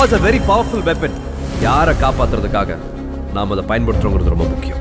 Is a very powerful weapon. யாரை காப்பாத்துறதுக்காக நாம் அதை பயன்படுத்துறோங்கிறது ரொம்ப முக்கியம்.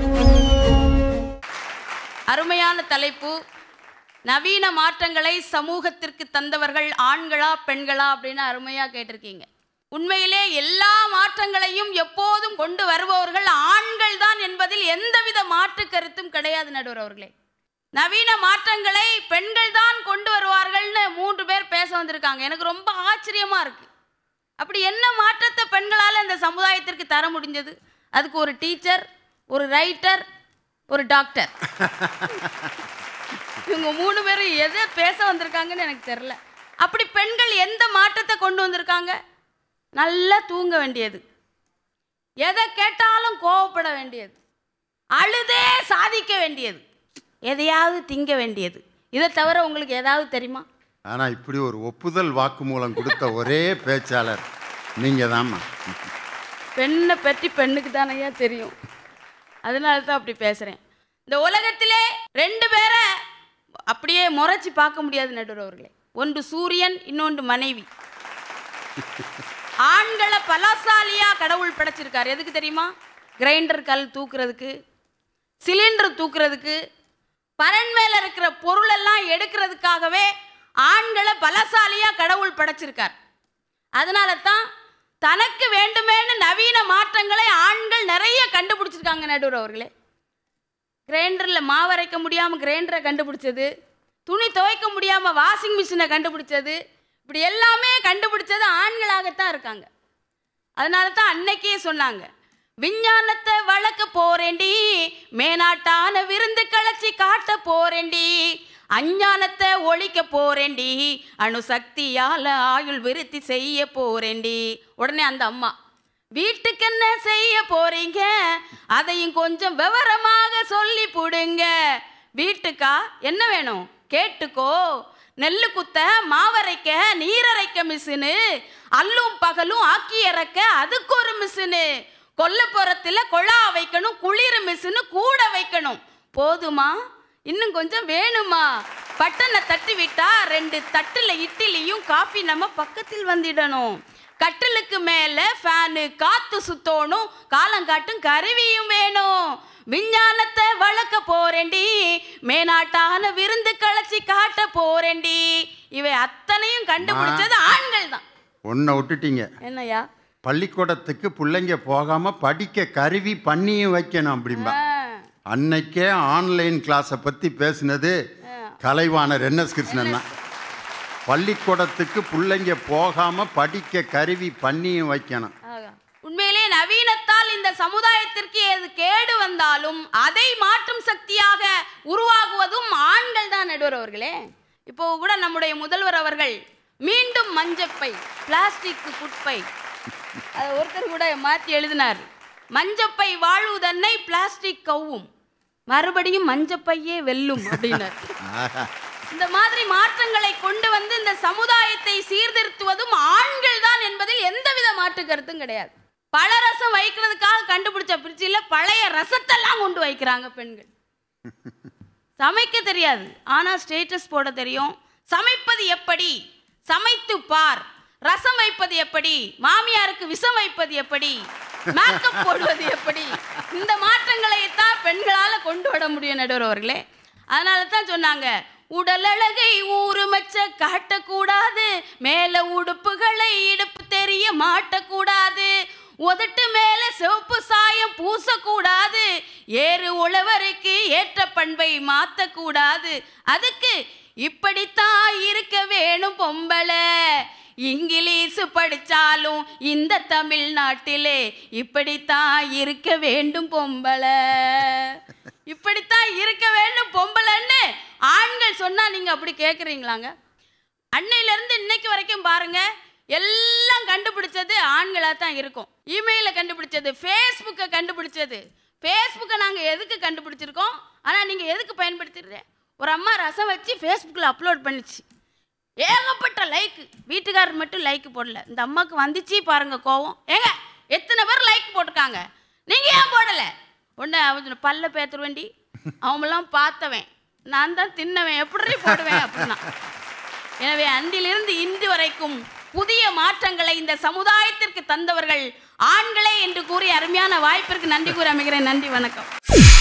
அருமையான தலைப்பு. நவீன மாற்றங்களை சமூகத்திற்கு தந்தவர்கள் ஆண்களா பெண்களா அப்படின்னு அருமையாக கேட்டிருக்கீங்க. உண்மையிலே எல்லா மாற்றங்களையும் எப்போதும் கொண்டு வருபவர்கள் ஆண்கள் தான் என்பதில் எந்தவித மாற்று கருத்தும் கிடையாது நடுவர் அவர்களே. நவீன மாற்றங்களை பெண்கள் தான் கொண்டு வருவார்கள்னு 3 பேர் பேச வந்திருக்காங்க. எனக்கு ரொம்ப ஆச்சரியமா இருக்கு. அப்படி என்ன மாற்றத்தை பெண்களால் இந்த சமுதாயத்திற்கு தர முடிஞ்சது? அதுக்கு ஒரு டீச்சர், ஒரு ரைட்டர், ஒரு டாக்டர், இவங்க 3 பேரும் எதை பேச வந்திருக்காங்கன்னு எனக்கு தெரியல. அப்படி பெண்கள் எந்த மாற்றத்தை கொண்டு வந்திருக்காங்க? நல்லா தூங்க வேண்டியது, எதை கேட்டாலும் கோவப்பட வேண்டியது, அழுதே சாதிக்க வேண்டியது, எதையாவது திங்க வேண்டியது. இதை தவிர உங்களுக்கு ஏதாவது தெரியுமா? ஆனால் இப்படி ஒரு ஒப்புதல் வாக்குமூலம் கொடுத்த ஒரே பேச்சாளர் நீங்கள் தான்மா. பெண்ணை பற்றி பெண்ணுக்கு தானையா தெரியும், அதனால தான் அப்படி பேசுகிறேன். இந்த உலகத்திலே 2 பேரை அப்படியே முறைச்சி பார்க்க முடியாது நடுவர் அவர்களே. ஒன்று சூரியன், இன்னொன்று மனைவி. ஆண்களை பலசாலியாக கடவுள் படைச்சிருக்காரு. எதுக்கு தெரியுமா? கிரைண்டர் கல் தூக்குறதுக்கு, சிலிண்டர் தூக்குறதுக்கு, பரன் மேலே இருக்கிற பொருளெல்லாம் எடுக்கிறதுக்காகவே ஆண்களை பலசாலியாக கடவுள் படைச்சிருக்கார். அதனால தான் தனக்கு வேண்டுமேனு நவீன மாற்றங்களை ஆண்கள் நிறைய கண்டுபிடிச்சிருக்காங்க நடுவர் அவர்களே. கிரைண்டரில் மாவரைக்க முடியாமல் கிரைண்டரை கண்டுபிடிச்சது, துணி துவைக்க முடியாமல் வாஷிங் மிஷினை கண்டுபிடிச்சது, இப்படி எல்லாமே கண்டுபிடிச்சது ஆண்களாகத்தான் இருக்காங்க. அதனால தான் அன்னைக்கே சொன்னாங்க, விஞ்ஞானத்தை வளர்க்க போறேண்டி, மேனாட்டான விருந்து களைச்சி காட்ட போறேண்டி, அஞ்ஞானத்தை ஒழிக்க போறேண்டி, அணுசக்தியால் ஆயுள் விருத்தி செய்ய போறேண்டி. உடனே அந்த அம்மா, வீட்டுக்கு என்ன செய்ய போறீங்க, அதையும் கொஞ்சம் விவரமாக சொல்லி போடுங்க. வீட்டுக்கா என்ன வேணும் கேட்டுக்கோ, நெல்லு குத்த, மாவரைக்க, நீரரைக்க மிஷினு, அல்லும் பகலும் ஆக்கி இறக்க அதுக்கு ஒரு மிஷினு, கொல்லப்புறத்தில் கொழா வைக்கணும், குளிர் மிஷினு கூட வைக்கணும். போதுமா? இன்னும் கொஞ்சம் வேணுமா? பட்டனை தட்டி விட்டா 2 தட்டில் இட்லியும் காஃபி நம்ம பக்கத்தில் வந்துடணும். கட்டிலுக்கு மேலே ஃபேனு காற்று சுத்தணும், காலங்காட்டும் கருவியும் வேணும். விஞ்ஞானத்தை வளர்க்க போறேண்டி, மேனாட்டான விருந்து களைச்சி காட்ட போறேண்டி. இவை அத்தனையும் கண்டுபிடிச்சது ஆண்கள் தான். ஒன்றை விட்டுட்டீங்க. என்னையா? பள்ளிக்கூடத்துக்கு பிள்ளைங்க போகாமல் படிக்க கருவி பண்ணியும் வைக்கணும் அப்படிம்பா. அன்னைக்கே ஆன்லைன் கிளாஸை பற்றி பேசினது கலைவாணர் NS கிருஷ்ணன் தான். பள்ளிக்கூடத்துக்கு பிள்ளைங்க போகாமல் படிக்க கருவி பண்ணியும் வைக்கணும். உண்மையிலே நவீனத்தால் இந்த சமுதாயத்திற்கு எது கேடு வந்தாலும் அதை மாற்றும் சக்தியாக உருவாகுவதும் ஆண்கள் தான் நடுவர் அவர்களே. இப்போ கூட நம்முடைய முதல்வர் அவர்கள் மீண்டும் மஞ்சப்பை, பிளாஸ்டிக் குப்பை, அது ஒருத்தர் கூட மாற்றி எழுதினார். மஞ்சப்பை வாழ்வுதன்னை பிளாஸ்டிக் கவ்வும், மறுபடியும் மஞ்சப்பையே வெல்லும் அப்படின்னார். இந்த மாதிரி மாற்றங்களை கொண்டு வந்து இந்த சமுதாயத்தை சீர்திருத்துவதும் ஆண்கள் தான் என்பதில் எந்தவித மாற்று கருத்தும் கிடையாது. பல ரசம் வைக்கிறதுக்காக கண்டுபிடிச்ச பிரிட்ஜில் பழைய ரசத்தெல்லாம் கொண்டு வைக்கிறாங்க பெண்கள். சமைக்க தெரியாது, ஆனால் ஸ்டேட்டஸ் போட தெரியும். சமைப்பது எப்படி? சமைத்து பார். ரசம் வைப்பது எப்படி? மாமியாருக்கு விஷம் வைப்பது எப்படி? மேக்கப் போடுவது எப்படி? இந்த மாற்றங்களை தான் பெண்களால் கொண்டு வர முடியும் நடுவர் அவர்களே. அதனால தான் சொன்னாங்க, உடல் அழகை ஊறுமச்ச காட்டக்கூடாது, மேல உடுப்புகளை இடுப்பு தெரிய மாட்டக்கூடாது, உதட்டு மேல சிவப்பு சாயம் பூசக்கூடாது, ஏறு உழவருக்கு ஏற்ற பண்பை மாற்றக்கூடாது, அதுக்கு இப்படித்தான் இருக்க வேணும் பொம்பளை, இங்கிலீஷ் படித்தாலும் இந்த தமிழ்நாட்டிலே இப்படித்தான் இருக்க வேண்டும் பொம்பளை, இப்படித்தான் இருக்க வேண்டும் பொம்பளைன்னு ஆண்கள் சொன்னா நீங்க அப்படி கேட்குறீங்களாங்க? அன்னையிலேருந்து இன்னைக்கு வரைக்கும் பாருங்க, எல்லாம் கண்டுபிடிச்சது ஆண்களாக தான் இருக்கும். இமெயிலை கண்டுபிடிச்சது, ஃபேஸ்புக்கை கண்டுபிடிச்சது. ஃபேஸ்புக்கை நாங்கள் எதுக்கு கண்டுபிடிச்சிருக்கோம், ஆனால் நீங்கள் எதுக்கு பயன்படுத்திடுற? ஒரு அம்மா ரசம் வச்சு ஃபேஸ்புக்கில் அப்லோட் பண்ணிச்சு, ஏகப்பட்ட லைக். வீட்டுக்காரர் மட்டும் லைக் போடல, இந்த அம்மாவுக்கு வந்துச்சு பாருங்க கோவம். ஏங்க எத்தனை பேர் லைக் போட்டிருக்காங்க, நீங்கள் ஏன் போடலை? ஒன்று அவன் பல்ல பேத்துருவேண்டி, அவங்களாம் பார்த்தவன், நான் தான் தின்னவன், எப்படி போடுவேன் அப்படின்னா. எனவே அன்றிலிருந்து இன்று வரைக்கும் புதிய மாற்றங்களை இந்த சமுதாயத்திற்கு தந்தவர்கள் ஆண்களே என்று கூறி அருமையான வாய்ப்பிற்கு நன்றி கூறி அமைகிறேன். நன்றி, வணக்கம்.